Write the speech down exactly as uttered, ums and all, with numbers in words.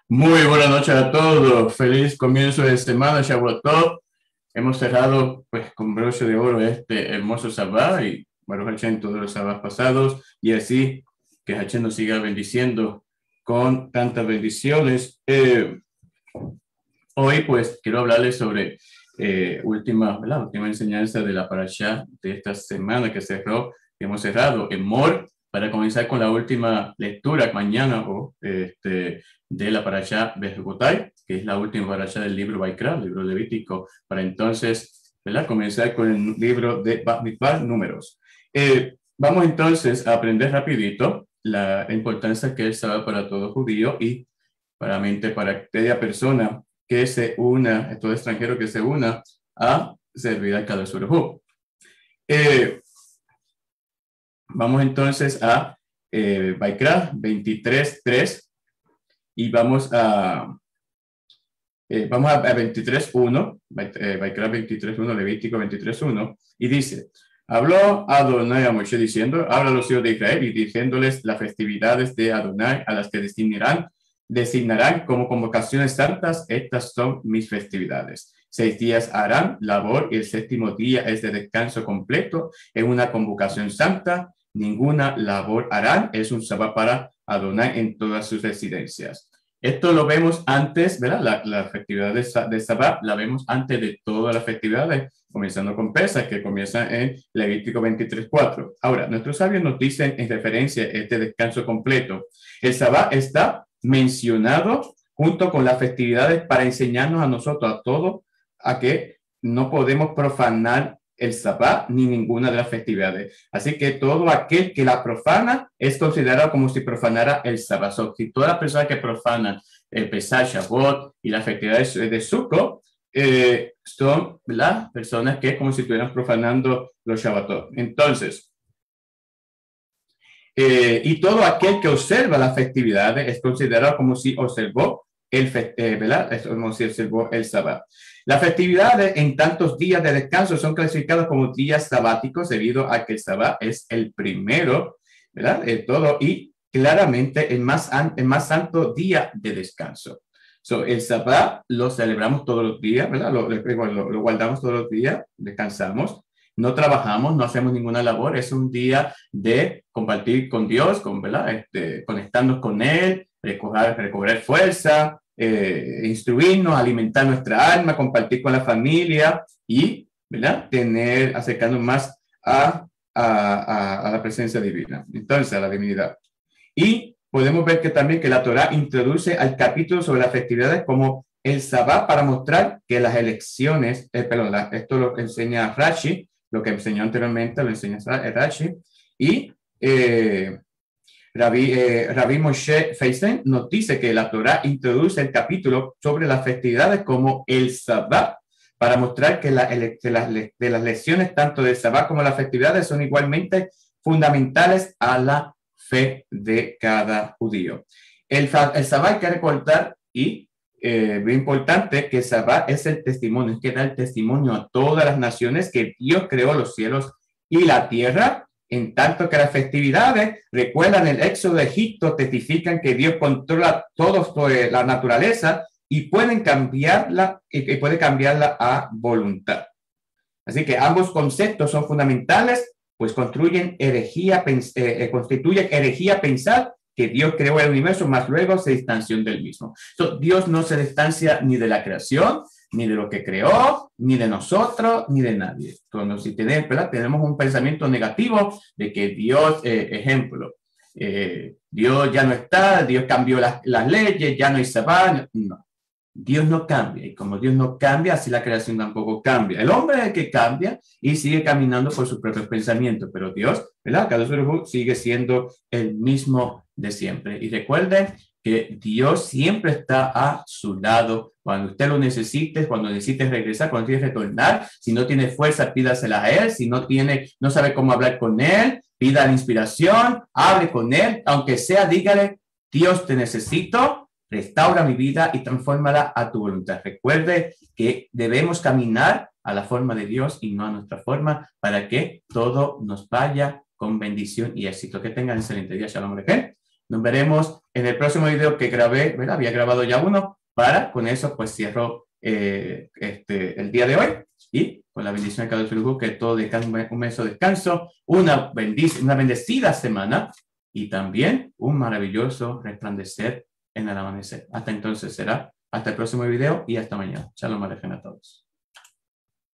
Muy buenas noches a todos. Feliz comienzo de semana, Shavuot Tov. Hemos cerrado pues con broche de oro este hermoso Sabbat y Baruch Hashem todos los Sabbats pasados y así que Hashem nos siga bendiciendo con tantas bendiciones. Eh, hoy pues quiero hablarles sobre eh, última, la última enseñanza de la parashá de esta semana que cerró, que hemos cerrado en Mor, para comenzar con la última lectura mañana o este de la parashá Behebotai, que es la última parashá del libro Vaikra, el libro levítico, para entonces, ¿verdad?, comenzar con el libro de Bat Mikvah, números. Eh, vamos entonces a aprender rapidito la importancia que es Sabbat para todo judío y para mente, para aquella persona que se una, todo extranjero que se una a servir a cada Baruj. Eh, vamos entonces a eh, Vaikra veintitrés tres y vamos a eh, vamos a, a veintitrés uno, eh, Vaikra veintitrés uno, Levítico veintitrés uno, y dice: habló Adonai a Moshe diciendo, habla a los hijos de Israel y diciéndoles las festividades de Adonai a las que designarán, designarán como convocaciones santas. Estas son mis festividades. Seis días harán labor y el séptimo día es de descanso completo en una convocación santa. Ninguna labor harán, es un Sabbat para Adonai en todas sus residencias. Esto lo vemos antes, ¿verdad? La, la festividad de, de Sabbat la vemos antes de todas las festividades, comenzando con Pesach, que comienza en Levítico veintitrés cuatro. Ahora, nuestros sabios nos dicen en referencia a este descanso completo, el Sabbat está mencionado junto con las festividades para enseñarnos a nosotros, a todos, a que no podemos profanar el Sabbat ni ninguna de las festividades. Así que todo aquel que la profana es considerado como si profanara el Sabbat. So, si todas las personas que profanan el Pesach, Shavuot y las festividades de Sukkot eh, son las personas que como si estuvieran profanando los Shabbatot. Entonces, eh, y todo aquel que observa las festividades es considerado como si observó el, eh, ¿verdad? Es como si observó el Sabbat. Las festividades en tantos días de descanso son clasificadas como días sabáticos debido a que el Sabbat es el primero, ¿verdad?, de todo y claramente el más, el más santo día de descanso. So, el Sabbat lo celebramos todos los días, ¿verdad? Lo, lo, lo guardamos todos los días, descansamos, no trabajamos, no hacemos ninguna labor, es un día de compartir con Dios, con, ¿verdad?, este, conectarnos con Él, recoger, recoger fuerza, Eh, instruirnos, alimentar nuestra alma, compartir con la familia y, ¿verdad?, tener, acercarnos más a, a, a, a la presencia divina, entonces a la divinidad. Y podemos ver que también que la Torá introduce al capítulo sobre las festividades como el Sabbat para mostrar que las elecciones, eh, perdón, la, esto lo enseña Rashi, lo que enseñó anteriormente lo enseña Rashi, y eh, Rabbi, eh, Rabbi Moshe Feinstein nos dice que la Torá introduce el capítulo sobre las festividades como el Sabbat para mostrar que, la, de, las, de las lecciones tanto del Sabbat como las festividades son igualmente fundamentales a la fe de cada judío. El, el Sabbat hay que recordar y eh, muy importante que el Sabbat es el testimonio, es que da el testimonio a todas las naciones que Dios creó los cielos y la tierra. En tanto que las festividades recuerdan el éxodo de Egipto, testifican que Dios controla todo la naturaleza y pueden cambiarla y puede cambiarla a voluntad. Así que ambos conceptos son fundamentales, pues construyen herejía, eh, constituyen herejía pensar que Dios creó el universo, más luego se distanció del mismo. So, Dios no se distancia ni de la creación, ni de lo que creó, ni de nosotros, ni de nadie. Cuando si tenemos, ¿verdad?, tenemos un pensamiento negativo de que Dios, eh, ejemplo, eh, Dios ya no está, Dios cambió las, las leyes, ya no hay Sabbat. No, Dios no cambia. Y como Dios no cambia, así la creación tampoco cambia. El hombre es el que cambia y sigue caminando por sus propios pensamientos, pero Dios, ¿verdad?, cada uno sigue siendo el mismo de siempre. Y recuerden que Dios siempre está a su lado cuando usted lo necesite, cuando necesite regresar, cuando quiere retornar. Si no tiene fuerza, pídasela a Él. Si no tiene, no sabe cómo hablar con Él, pida la inspiración, hable con Él. Aunque sea, dígale: Dios, te necesito, restaura mi vida y transfórmala a tu voluntad. Recuerde que debemos caminar a la forma de Dios y no a nuestra forma para que todo nos vaya con bendición y éxito. Que tengan excelente día. Shalom Aleichem. Nos veremos en el próximo video que grabé, ¿verdad? Había grabado ya uno, para con eso pues cierro eh, este, el día de hoy y con la bendición de cada uno que todo descanse, un mes de descanso, una, bendic una bendecida semana y también un maravilloso resplandecer en el amanecer. Hasta entonces será, hasta el próximo video y hasta mañana. Shalom Alejem a todos.